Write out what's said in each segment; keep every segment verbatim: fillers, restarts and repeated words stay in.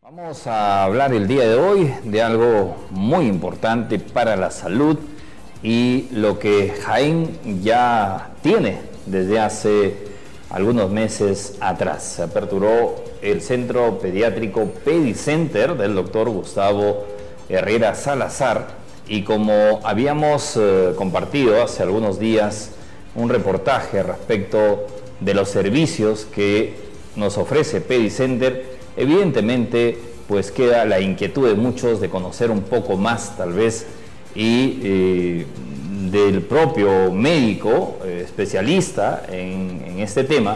Vamos a hablar el día de hoy de algo muy importante para la salud y lo que Jaén ya tiene desde hace algunos meses atrás. Se aperturó el Centro Pediátrico Pedicenter del doctor Gustavo Herrera Salazar y como habíamos eh, compartido hace algunos días un reportaje respecto de los servicios que nos ofrece Pedicenter, evidentemente pues queda la inquietud de muchos de conocer un poco más tal vez y eh, del propio médico eh, especialista en, en este tema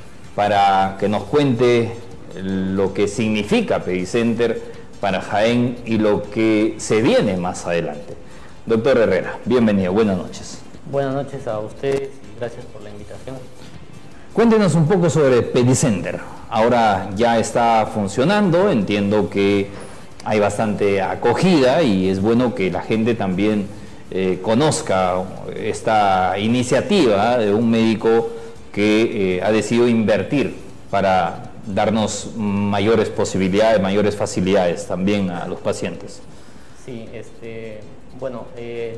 para que nos cuente lo que significa Pedicenter para Jaén y lo que se viene más adelante. Doctor Herrera, bienvenido, buenas noches. Buenas noches a ustedes y gracias por la invitación. Cuéntenos un poco sobre Pedicenter. Ahora ya está funcionando, entiendo que hay bastante acogida y es bueno que la gente también eh, conozca esta iniciativa de un médico que eh, ha decidido invertir para darnos mayores posibilidades, mayores facilidades también a los pacientes. Sí, este, bueno, eh,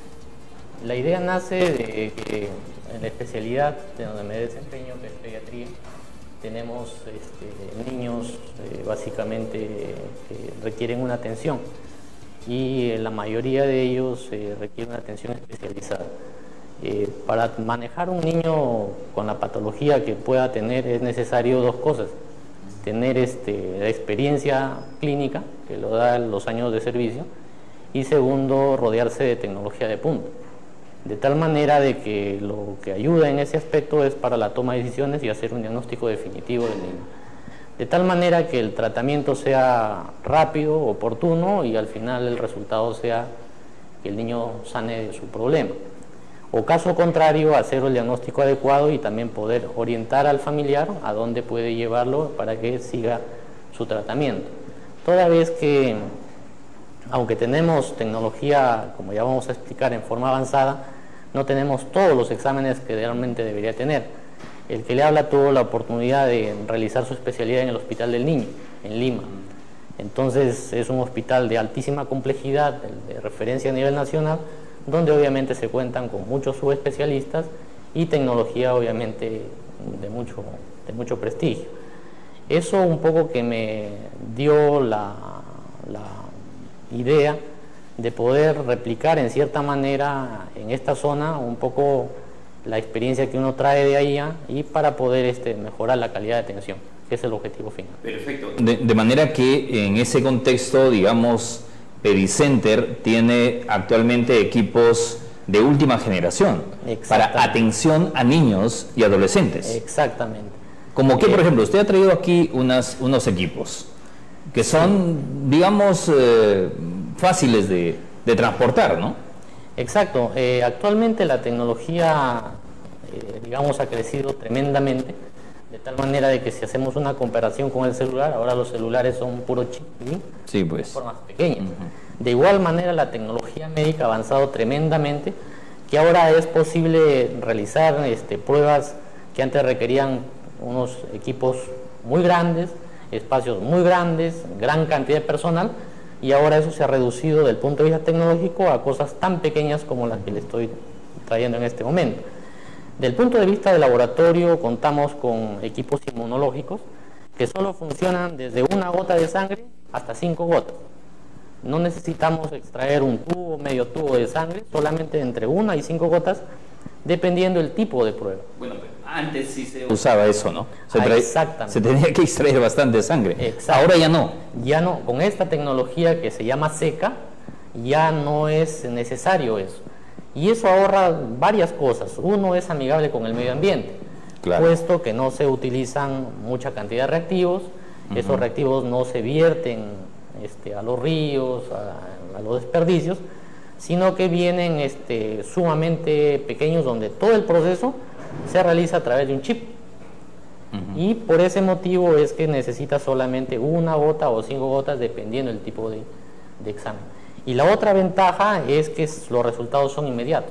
la idea nace de que en la especialidad de donde me desempeño, que es pediatría, tenemos este, niños eh, básicamente que requieren una atención y eh, la mayoría de ellos eh, requieren una atención especializada. Eh, para manejar un niño con la patología que pueda tener es necesario dos cosas: tener este, la experiencia clínica que lo dan los años de servicio y segundo, rodearse de tecnología de punta. De tal manera de que lo que ayuda en ese aspecto es para la toma de decisiones y hacer un diagnóstico definitivo del niño. De tal manera que el tratamiento sea rápido, oportuno y al final el resultado sea que el niño sane de su problema. O caso contrario, hacer el diagnóstico adecuado y también poder orientar al familiar a dónde puede llevarlo para que siga su tratamiento. Toda vez que, aunque tenemos tecnología, como ya vamos a explicar, en forma avanzada, no tenemos todos los exámenes que realmente debería tener. El que le habla tuvo la oportunidad de realizar su especialidad en el Hospital del Niño, en Lima. Entonces es un hospital de altísima complejidad, de, de referencia a nivel nacional, donde obviamente se cuentan con muchos subespecialistas y tecnología obviamente de mucho, de mucho prestigio. Eso un poco que me dio la, la idea de poder replicar en cierta manera en esta zona un poco la experiencia que uno trae de allá y para poder este, mejorar la calidad de atención, que es el objetivo final. Perfecto. De, de manera que en ese contexto, digamos, Pedicenter tiene actualmente equipos de última generación para atención a niños y adolescentes. Exactamente. Como que, por ejemplo, usted ha traído aquí unas, unos equipos que son, digamos, eh, fáciles de, de transportar, ¿no? Exacto. Eh, actualmente la tecnología, eh, digamos, ha crecido tremendamente, de tal manera de que si hacemos una comparación con el celular, ahora los celulares son puro chip, ¿sí? Sí, pues. Formas pequeñas. Uh-huh. De igual manera la tecnología médica ha avanzado tremendamente, que ahora es posible realizar este, pruebas que antes requerían unos equipos muy grandes, espacios muy grandes, gran cantidad de personal, y ahora eso se ha reducido desde el punto de vista tecnológico a cosas tan pequeñas como las que le estoy trayendo en este momento. Del punto de vista del laboratorio contamos con equipos inmunológicos que solo funcionan desde una gota de sangre hasta cinco gotas. No necesitamos extraer un tubo, medio tubo de sangre, solamente entre una y cinco gotas, dependiendo del tipo de prueba. Bueno, pero antes sí se usaba eso, ¿no? Se, ah, exactamente. Se tenía que extraer bastante sangre. Exacto. Ahora ya no. Ya no. Con esta tecnología que se llama SECA, ya no es necesario eso. Y eso ahorra varias cosas. Uno, es amigable con el medio ambiente, claro, puesto que no se utilizan mucha cantidad de reactivos. Uh-huh. Esos reactivos no se vierten este, a los ríos, a, a los desperdicios, sino que vienen este, sumamente pequeños, donde todo el proceso se realiza a través de un chip. Uh-huh. Y por ese motivo es que necesita solamente una gota o cinco gotas, dependiendo del tipo de, de examen. Y la otra ventaja es que los resultados son inmediatos,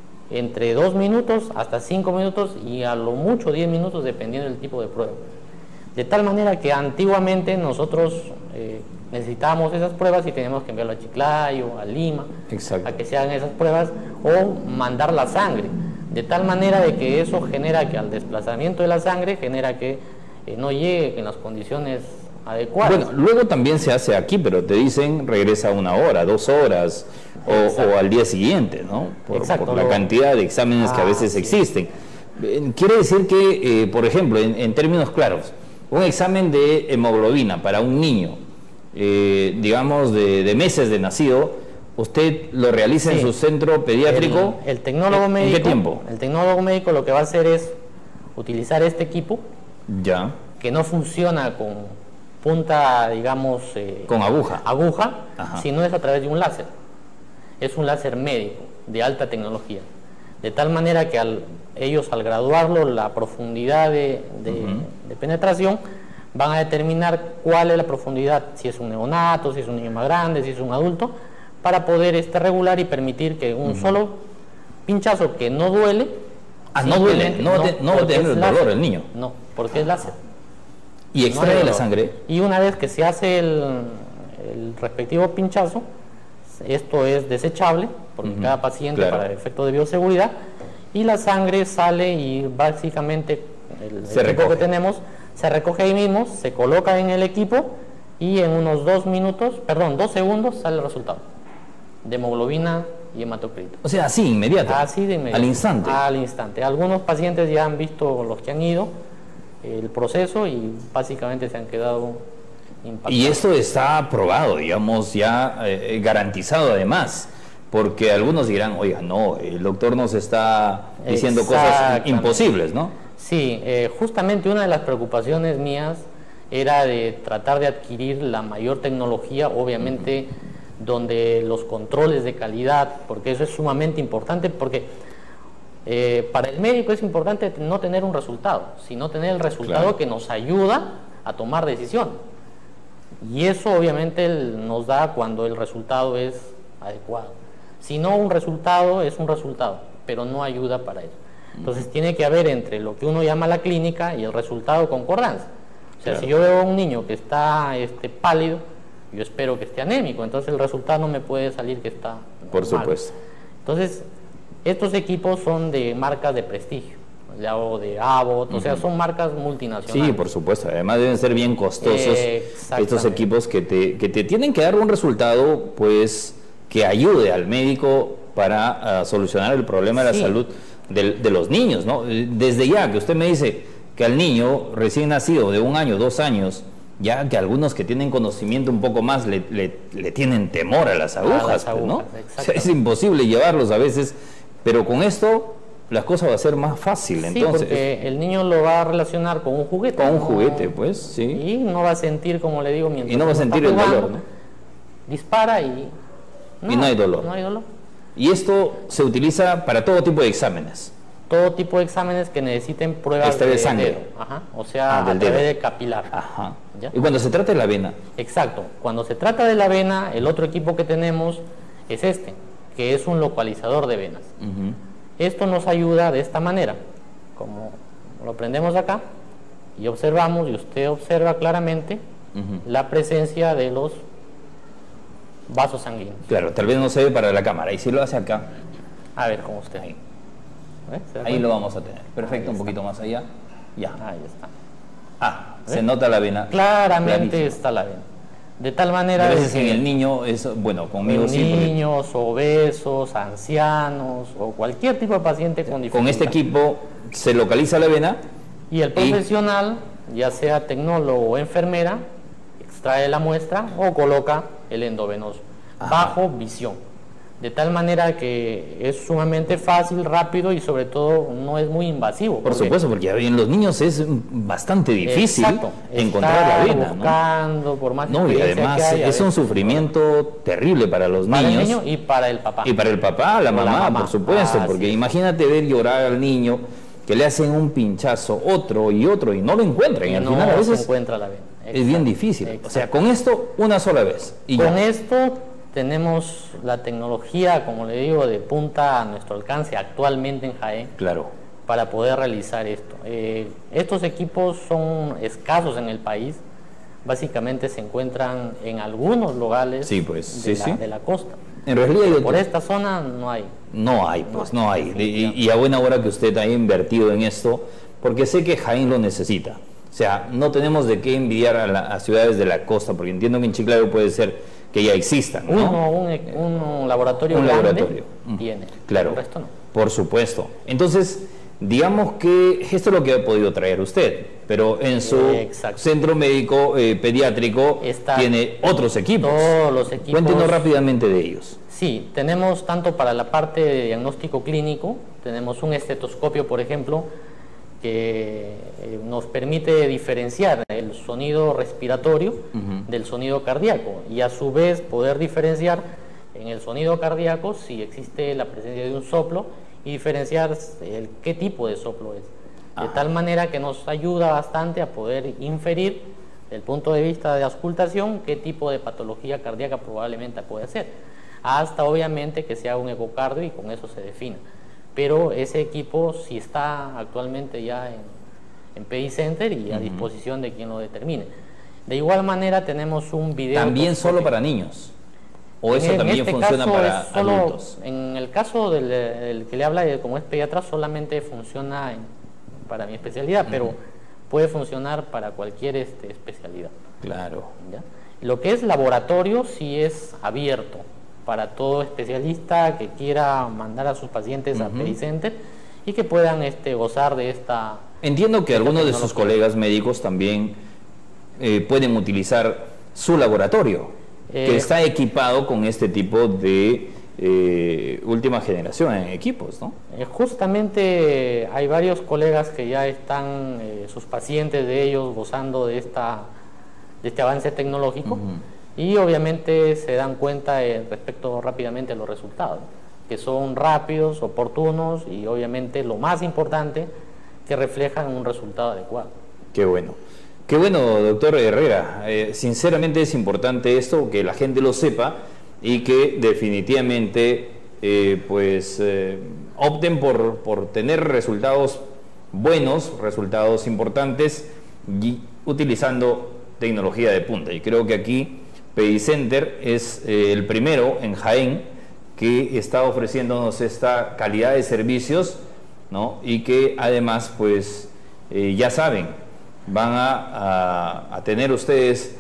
entre dos minutos hasta cinco minutos y a lo mucho diez minutos, dependiendo del tipo de prueba. De tal manera que antiguamente nosotros eh, necesitábamos esas pruebas y teníamos que enviarlo a Chiclayo, a Lima, Exacto. a que se hagan esas pruebas o mandar la sangre. De tal manera de que eso genera que al desplazamiento de la sangre genera que eh, no llegue en las condiciones adecuadas. Bueno, luego también se hace aquí, pero te dicen regresa una hora, dos horas o, o al día siguiente, ¿no? Por, Exacto, por la lo... cantidad de exámenes ah, que a veces sí. existen. Quiere decir que, eh, por ejemplo, en, en términos claros, un examen de hemoglobina para un niño, eh, digamos, de, de meses de nacido, usted lo realiza sí. en su centro pediátrico. El, el tecnólogo ¿En, médico, ¿En qué tiempo? El tecnólogo médico lo que va a hacer es utilizar este equipo, ya, que no funciona con punta, digamos, eh, con aguja, aguja, sino es a través de un láser. Es un láser médico de alta tecnología, de tal manera que al, ellos al graduarlo la profundidad de, de, uh-huh. de penetración van a determinar cuál es la profundidad, si es un neonato, si es un niño más grande, si es un adulto, para poder este, regular y permitir que un uh-huh. solo pinchazo que no duele. Ah, no duele, no, no, no va a tener el dolor el niño. No, porque es láser. Y extrae no la sangre. Y una vez que se hace el, el respectivo pinchazo, esto es desechable, porque uh-huh. cada paciente claro. para efecto de bioseguridad, y la sangre sale y básicamente el, se el equipo recoge. que tenemos se recoge ahí mismo, se coloca en el equipo y en unos dos minutos, perdón, dos segundos sale el resultado de hemoglobina y hematocrito. O sea, así, inmediato. Así de inmediato. Al instante. Al instante. Algunos pacientes ya han visto, los que han ido, el proceso y básicamente se han quedado impactados. Y esto está aprobado, digamos, ya eh, garantizado además, porque algunos dirán, oiga, no, el doctor nos está diciendo cosas imposibles, ¿no? Sí, eh, justamente una de las preocupaciones mías era de tratar de adquirir la mayor tecnología, obviamente uh-huh. donde los controles de calidad, porque eso es sumamente importante, porque eh, para el médico es importante no tener un resultado, sino tener el resultado claro. que nos ayuda a tomar decisión. Y eso obviamente nos da cuando el resultado es adecuado. Si no, un resultado es un resultado, pero no ayuda para eso. Entonces tiene que haber entre lo que uno llama la clínica y el resultado concordancia. O sea, claro. si yo veo a un niño que está este, pálido, yo espero que esté anémico, entonces el resultado no me puede salir que está Por mal. supuesto. Entonces, estos equipos son de marcas de prestigio, o de Abbott, uh-huh. o sea, son marcas multinacionales. Sí, por supuesto, además deben ser bien costosos eh, estos equipos que te, que te tienen que dar un resultado, pues, que ayude al médico para uh, solucionar el problema de sí. la salud de, de los niños, ¿no? Desde ya que usted me dice que al niño recién nacido de un año, dos años, ya que algunos que tienen conocimiento un poco más le, le, le tienen temor a las agujas, a las agujas ¿no? O sea, es imposible llevarlos a veces, pero con esto la cosa va a ser más fácil. Sí, entonces porque el niño lo va a relacionar con un juguete. Con un ¿no? juguete, pues, sí. Y no va a sentir, como le digo, mientras y no va a sentir el jugando, dolor, ¿no? Dispara y no, y no hay dolor. No hay dolor. Y esto se utiliza para todo tipo de exámenes. Todo tipo de exámenes que necesiten pruebas este de, de sangre. Dedo. Ajá. O sea, ah, a través de capilar. Ajá. ¿Ya? Y cuando se trata de la vena. Exacto. Cuando se trata de la vena, el otro equipo que tenemos es este, que es un localizador de venas. Uh-huh. Esto nos ayuda de esta manera. Como lo prendemos acá y observamos, y usted observa claramente uh-huh. la presencia de los vasos sanguíneos. Claro, tal vez no se ve para la cámara. Y si lo hace acá. A ver, como usted. Ahí. Ahí lo vamos a tener. Perfecto, un poquito más allá. Ya. Ahí está. Ah, se nota la vena. Claramente clarísimo. Está la vena. De tal manera. A veces en el niño es, bueno, conmigo en sí. Niños, obesos, ancianos o cualquier tipo de paciente con dificultad. Con este equipo se localiza la vena. Y el profesional, y... ya sea tecnólogo o enfermera, extrae la muestra o coloca el endovenoso. Ajá. Bajo visión. De tal manera que es sumamente fácil, rápido y sobre todo no es muy invasivo. Por supuesto, porque en los niños es bastante difícil exacto, encontrar la vena, buscando, ¿no? Por más no, y además haya, es un sufrimiento terrible para los para niños. El niño y para el papá. Y para el papá, la, mamá, la mamá, por supuesto, ah, porque sí. imagínate ver llorar al niño, que le hacen un pinchazo, otro y otro, y no lo encuentran. Y, y al no final a veces se encuentra la vena. Es bien difícil. Exacto. O sea, con esto, una sola vez. Y con ya. esto tenemos la tecnología, como le digo, de punta a nuestro alcance actualmente en Jaén. Claro. para poder realizar esto. Eh, estos equipos son escasos en el país, básicamente se encuentran en algunos lugares sí, pues, de, sí, la, sí. de la costa. En realidad, por esta zona no hay. No hay, pues no hay. Y, y a buena hora que usted haya invertido en esto, porque sé que Jaén lo necesita. O sea, no tenemos de qué envidiar a, la, a ciudades de la costa, porque entiendo que en Chiclayo puede ser que ya existan, ¿no? Uno, un, un laboratorio un grande laboratorio tiene, claro, el resto no. Por supuesto. Entonces, digamos que esto es lo que ha podido traer usted, pero en su Exacto. centro médico eh, pediátrico Está tiene otros equipos. Todos los equipos. Cuéntenos rápidamente de ellos. Sí, tenemos tanto para la parte de diagnóstico clínico, tenemos un estetoscopio, por ejemplo, que eh, nos permite diferenciar el sonido respiratorio uh-huh. del sonido cardíaco y a su vez poder diferenciar en el sonido cardíaco si existe la presencia de un soplo y diferenciar el, qué tipo de soplo es. Ajá. De tal manera que nos ayuda bastante a poder inferir, desde el punto de vista de auscultación, qué tipo de patología cardíaca probablemente puede ser, hasta obviamente que se haga un ecocardio y con eso se defina. Pero ese equipo sí está actualmente ya en, en P I Center y a uh-huh. disposición de quien lo determine. De igual manera tenemos un video... ¿También solo para niños? ¿O eso en también este funciona para solo, adultos? En el caso del, del que le habla, de, como es pediatra, solamente funciona en, para mi especialidad, uh-huh. pero puede funcionar para cualquier este, especialidad. Claro. ¿Ya? Lo que es laboratorio sí es abierto para todo especialista que quiera mandar a sus pacientes uh-huh. a Pericenter y que puedan este, gozar de esta... Entiendo que algunos de sus colegas médicos también eh, pueden utilizar su laboratorio, eh, que está equipado con este tipo de eh, última generación en equipos, ¿no? Eh, justamente hay varios colegas que ya están, eh, sus pacientes de ellos, gozando de, esta, de este avance tecnológico. Uh-huh. Y obviamente se dan cuenta eh, respecto rápidamente a los resultados, que son rápidos, oportunos y obviamente lo más importante, que reflejan un resultado adecuado. Qué bueno. Qué bueno, doctor Herrera. Eh, sinceramente es importante esto, que la gente lo sepa y que definitivamente eh, pues eh, opten por, por tener resultados buenos, resultados importantes y utilizando tecnología de punta. Y creo que aquí Pericenter es eh, el primero en Jaén que está ofreciéndonos esta calidad de servicios, ¿no? Y que además, pues, eh, ya saben, van a, a, a tener ustedes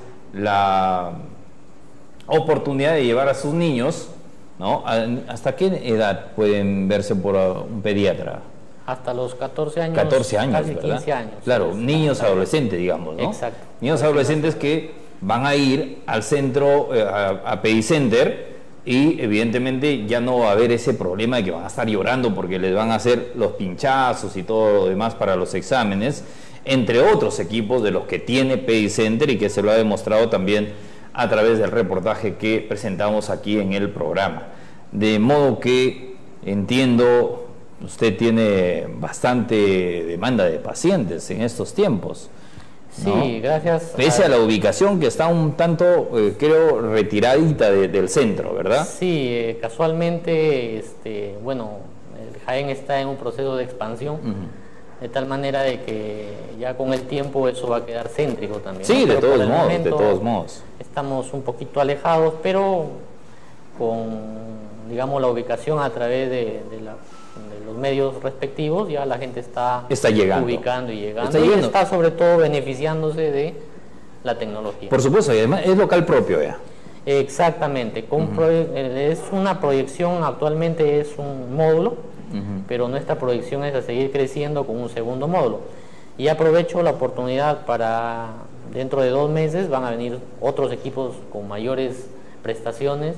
la oportunidad de llevar a sus niños, ¿no? ¿Hasta qué edad pueden verse por un pediatra? Hasta los catorce años. catorce años, casi ¿verdad? quince años. Claro, niños adolescentes, digamos, ¿no? Exacto. Niños adolescentes que van a ir al centro, eh, a, a Pericenter, y evidentemente ya no va a haber ese problema de que van a estar llorando porque les van a hacer los pinchazos y todo lo demás para los exámenes, entre otros equipos de los que tiene Pericenter y que se lo ha demostrado también a través del reportaje que presentamos aquí en el programa. De modo que entiendo, usted tiene bastante demanda de pacientes en estos tiempos, ¿no? Sí, gracias. Pese a, a la ubicación que está un tanto, eh, creo, retiradita de, del centro, ¿verdad? Sí, eh, casualmente, este, bueno, el Jaén está en un proceso de expansión, uh-huh. de tal manera de que ya con el tiempo eso va a quedar céntrico también. Sí, ¿no? de Pero todos modos, de todos modos. Estamos un poquito alejados, pero con, digamos, la ubicación a través de, de la... de los medios respectivos, ya la gente está, está llegando. ubicando y llegando, está y está sobre todo beneficiándose de la tecnología. Por supuesto, y además es local propio ya. Exactamente, con uh-huh. proye- es una proyección, actualmente es un módulo, uh-huh. pero nuestra proyección es a seguir creciendo con un segundo módulo. Y aprovecho la oportunidad para, dentro de dos meses van a venir otros equipos con mayores prestaciones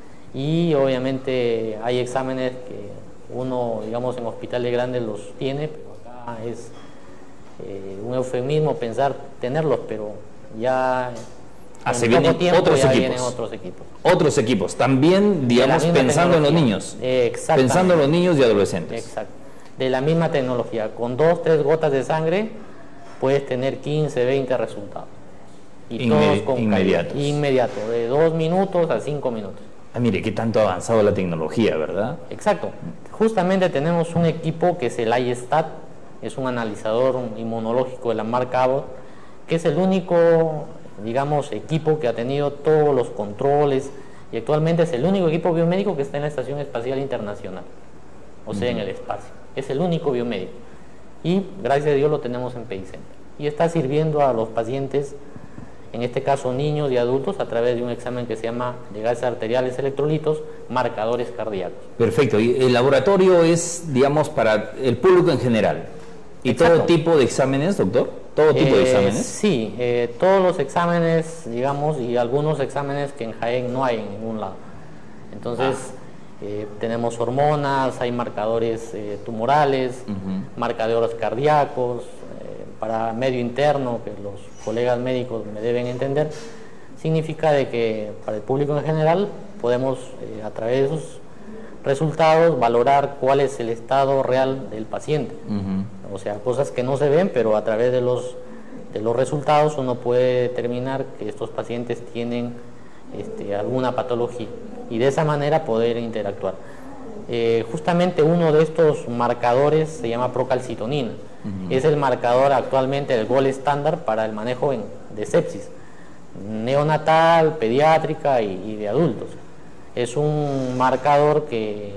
y obviamente hay exámenes que uno, digamos, en hospitales grandes los tiene, pero acá es eh, un eufemismo pensar tenerlos, pero ya Así vienen tiempo otros ya equipos. vienen otros equipos. Otros equipos, también, digamos, pensando en los niños. Pensando en los niños y adolescentes. Exacto. De la misma tecnología, con dos, tres gotas de sangre, puedes tener quince, veinte resultados. Y Inmedi- todos con inmediatos. calidad. Inmediato, de dos minutos a cinco minutos. Ah, mire, qué tanto ha avanzado la tecnología, ¿verdad? Exacto. Justamente tenemos un equipo que es el iStat es un analizador inmunológico de la marca Abbott, que es el único, digamos, equipo que ha tenido todos los controles y actualmente es el único equipo biomédico que está en la Estación Espacial Internacional, o sea, en el espacio. Es el único biomédico y gracias a Dios lo tenemos en PEICenter y está sirviendo a los pacientes, en este caso niños y adultos, a través de un examen que se llama de gases arteriales, electrolitos, marcadores cardíacos. Perfecto, y el laboratorio es, digamos, para el público en general. ¿Y Exacto. todo tipo de exámenes, doctor? ¿Todo tipo eh, de exámenes? Sí, eh, todos los exámenes, digamos, y algunos exámenes que en Jaén no hay en ningún lado. Entonces, ah. eh, tenemos hormonas, hay marcadores eh, tumorales, uh-huh. marcadores cardíacos, eh, para medio interno, que los colegas médicos me deben entender, significa de que para el público en general podemos, eh, a través de esos resultados, valorar cuál es el estado real del paciente. Uh-huh. O sea, cosas que no se ven, pero a través de los, de los resultados uno puede determinar que estos pacientes tienen este, alguna patología y de esa manera poder interactuar. Eh, justamente uno de estos marcadores se llama procalcitonina. Uh-huh. Es el marcador actualmente del gold estándar para el manejo en, de sepsis neonatal, pediátrica y, y de adultos. Es un marcador que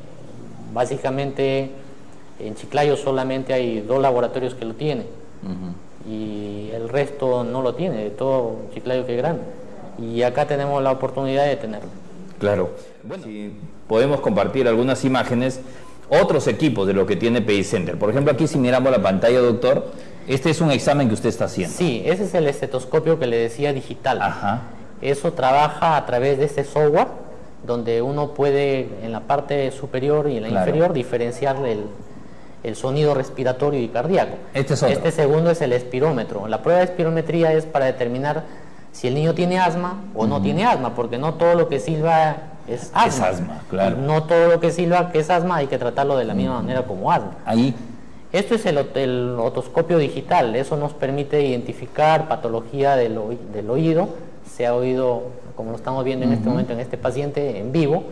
básicamente en Chiclayo solamente hay dos laboratorios que lo tienen, uh-huh. y el resto no lo tiene, de todo Chiclayo que es grande. Y acá tenemos la oportunidad de tenerlo. Claro. Bueno, si podemos compartir algunas imágenes, otros equipos de lo que tiene PEICenter. Por ejemplo, aquí si miramos la pantalla, doctor, este es un examen que usted está haciendo. Sí, ese es el estetoscopio que le decía digital. Ajá. Eso trabaja a través de este software, donde uno puede en la parte superior y en la claro. inferior diferenciar el, el sonido respiratorio y cardíaco. Este es otro. Este segundo es el espirómetro. La prueba de espirometría es para determinar si el niño tiene asma o uh-huh. no tiene asma, porque no todo lo que silba es asma. Es asma, claro. No todo lo que silba que es asma hay que tratarlo de la misma uh-huh. manera como asma. Ahí. Esto es el, el otoscopio digital. Eso nos permite identificar patología del, oí del oído. Se ha oído, como lo estamos viendo en uh-huh. este momento en este paciente en vivo,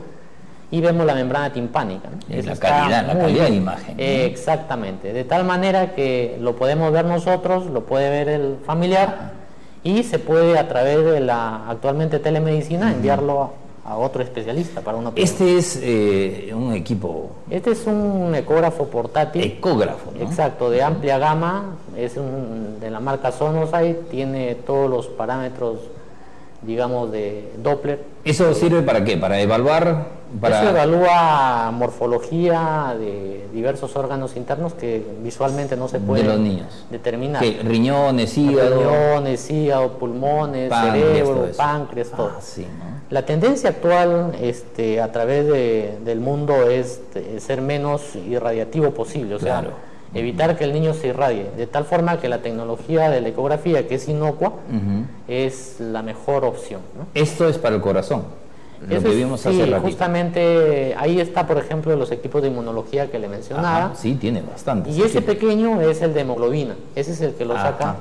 y vemos la membrana timpánica, ¿no? Es la calidad, la calidad de imagen, ¿no? Eh, exactamente, de tal manera que lo podemos ver nosotros, lo puede ver el familiar, uh-huh. y se puede a través de la actualmente telemedicina uh-huh. enviarlo a, a otro especialista para una operación. Este es eh, un equipo... Este es un ecógrafo portátil. Ecógrafo, ¿no? Exacto, de amplia gama, es un, de la marca Sonosite, tiene todos los parámetros, digamos, de Doppler. ¿Eso sirve para qué? ¿Para evaluar? Para... Eso evalúa morfología de diversos órganos internos que visualmente no se pueden de los niños. determinar. ¿Qué? Riñones, hígado. Riñones, hígado, pulmones, páncreas, cerebro, todo páncreas, todo. Ah, sí, ¿no? La tendencia actual este, a través de, del mundo es de ser menos irradiativo posible, o sea, claro. evitar uh-huh. que el niño se irradie, de tal forma que la tecnología de la ecografía, que es inocua, uh-huh. es la mejor opción, ¿no? Esto es para el corazón, lo Eso que es, vimos sí, hace ratito. Justamente ahí está, por ejemplo, los equipos de inmunología que le mencionaba. Ajá, sí, tiene bastante. Y sí, ese sí. pequeño es el de hemoglobina, ese es el que lo Ajá. saca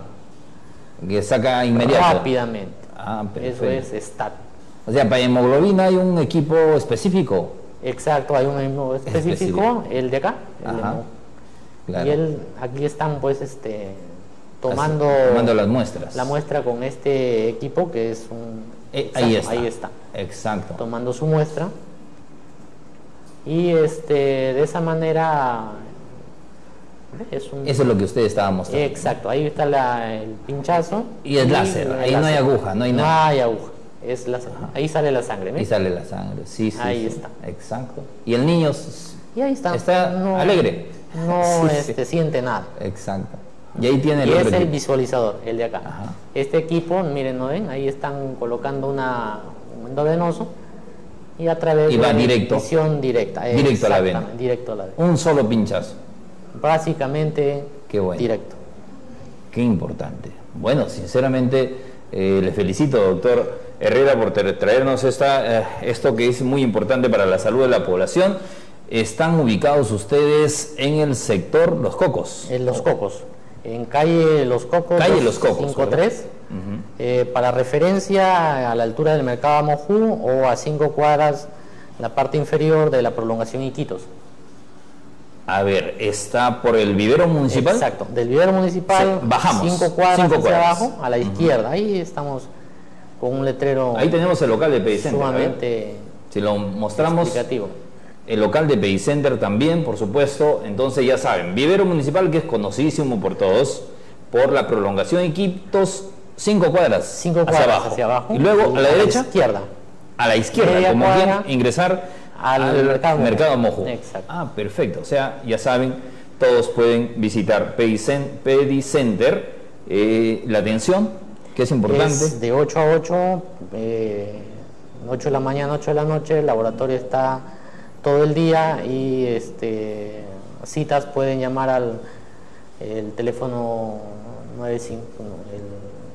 que saca inmediato. rápidamente. Ah, eso es STAT. O sea, para hemoglobina hay un equipo específico. Exacto, hay un equipo específico, específico. el de acá. El de claro. Y él, aquí están pues este tomando, tomando las muestras. La muestra con este equipo que es un... Eh, ahí está. Ahí está. Exacto. Tomando su muestra. Y este de esa manera... Es un... Eso es lo que usted estaba mostrando. Exacto, ahí está la, el pinchazo. Y el láser, ahí láser. No hay aguja, no hay nada. No hay aguja. Es la, ahí sale la sangre, ¿no? Ahí sale la sangre, sí, sí. Ahí sí. está. Exacto. Y el niño y ahí está, está no, alegre. No sí, este, sí. siente nada. Exacto. Y ahí tiene el y otro es el equipo. visualizador, el de acá. Ajá. Este equipo, miren, ¿no ven? Ahí están colocando una, un endovenoso y a través y de va directo. visión directa. Directo a la vena. Directo a la vena. Un solo pinchazo. Básicamente Qué bueno. directo. Qué importante. Bueno, sinceramente, eh, le felicito, doctor Herrera, por traernos esta, eh, esto que es muy importante para la salud de la población. Están ubicados ustedes en el sector Los Cocos. En Los Cocos, en calle Los Cocos, calle Los Cocos cincuenta y tres, uh-huh. eh, para referencia a la altura del Mercado Amojú o a cinco cuadras la parte inferior de la prolongación Iquitos. A ver, está por el vivero municipal. Exacto, del vivero municipal, sí, bajamos cinco cuadras cinco hacia cuadras. abajo, a la izquierda. Uh-huh. Ahí estamos con un letrero. Ahí tenemos el local de Pedicenter. Sumamente si lo mostramos, explicativo. El local de Pedicenter también, por supuesto. Entonces ya saben, vivero municipal, que es conocidísimo por todos, por la prolongación de Iquitos, cinco cuadras, cinco cuadras hacia abajo. hacia abajo. Y luego y a la a derecha, la izquierda. A la izquierda, Media como cuadra, bien ingresar al, al mercado, mercado Mojo. Exacto. Ah, perfecto. O sea, ya saben, todos pueden visitar Pedicenter. Eh, la atención, que es importante. Es de ocho a ocho, eh, ocho de la mañana, ocho de la noche. El laboratorio está todo el día y este, citas pueden llamar al el teléfono nueve cinco, no, el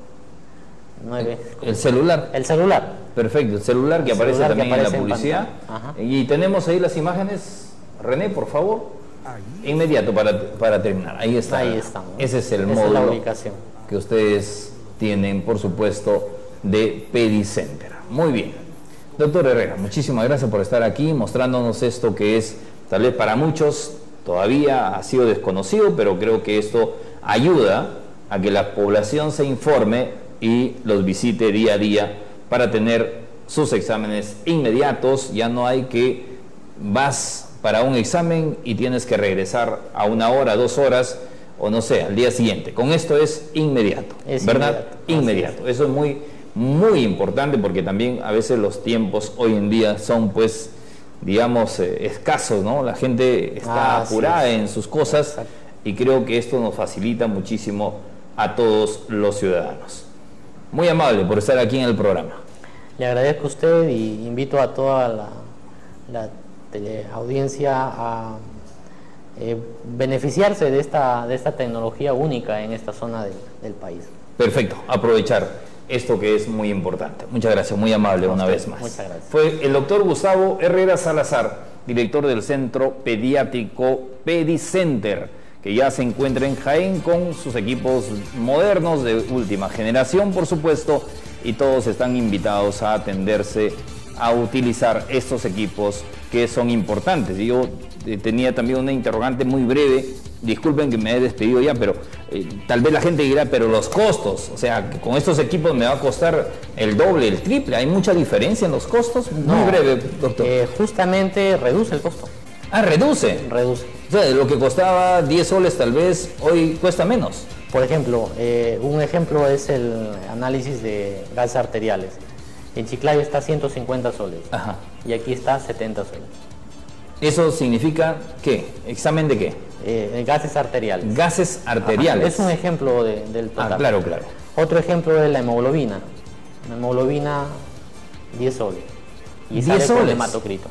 nueve, el celular. El celular. Perfecto, el celular que el aparece celular también que aparece en la publicidad. En y tenemos ahí las imágenes. René, por favor. Inmediato para, para terminar. Ahí está. Ahí estamos. Ese es el Esa módulo es la ubicación que ustedes tienen, por supuesto, de Pedicenter. Muy bien. Doctor Herrera, muchísimas gracias por estar aquí mostrándonos esto que es, tal vez para muchos todavía ha sido desconocido, pero creo que esto ayuda a que la población se informe y los visite día a día para tener sus exámenes inmediatos. Ya no hay que vas para un examen y tienes que regresar a una hora, dos horas o no sé, al día siguiente. Con esto es inmediato, es ¿verdad? Inmediato. Inmediato. Eso es muy, muy importante porque también a veces los tiempos hoy en día son pues, digamos, eh, escasos, ¿no? La gente está Así apurada es. en sus cosas. Exacto. Y creo que esto nos facilita muchísimo a todos los ciudadanos. Muy amable por estar aquí en el programa. Le agradezco a usted y invito a toda la, la audiencia a eh, beneficiarse de esta, de esta tecnología única en esta zona de, del país. Perfecto, aprovechar esto que es muy importante. Muchas gracias, muy amable una vez más. Muchas gracias. Fue el doctor Gustavo Herrera Salazar, director del Centro Pediátrico Pedicenter, que ya se encuentra en Jaén con sus equipos modernos de última generación, por supuesto, y todos están invitados a atenderse, a utilizar estos equipos que son importantes. Yo eh, tenía también una interrogante muy breve, disculpen que me he despedido ya, pero eh, tal vez la gente dirá, pero los costos, o sea, que con estos equipos me va a costar el doble, el triple, ¿hay mucha diferencia en los costos? Muy no, breve, doctor. Eh, justamente reduce el costo. Ah, reduce. Reduce. O sea, de lo que costaba diez soles tal vez, hoy cuesta menos. Por ejemplo, eh, un ejemplo es el análisis de gases arteriales. En Chiclayo está ciento cincuenta soles. Ajá. Y aquí está setenta soles. ¿Eso significa qué? ¿Examen de qué? Eh, gases arteriales. Gases arteriales. Ajá. Es un ejemplo de, del total. Ah, claro, claro. Otro ejemplo es la hemoglobina. La hemoglobina, diez soles. Y diez sale soles. con hematocrito.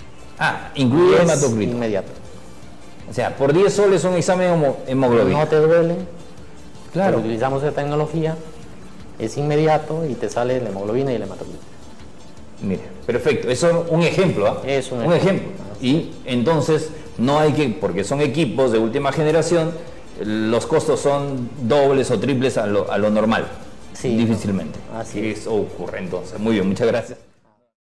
Ah, incluye el hematocrito. Inmediato. O sea, por diez soles un examen de hemoglobina. No te duele. Claro. Utilizamos esa tecnología, es inmediato y te sale la hemoglobina y el hematocrito. Mire, perfecto. Eso es un ejemplo, ¿ah? ¿eh? Es un, un ejemplo. ejemplo. Y entonces no hay que, porque son equipos de última generación, los costos son dobles o triples a lo, a lo normal. Sí. Difícilmente. Así es. Eso ocurre entonces. Muy bien, muchas gracias.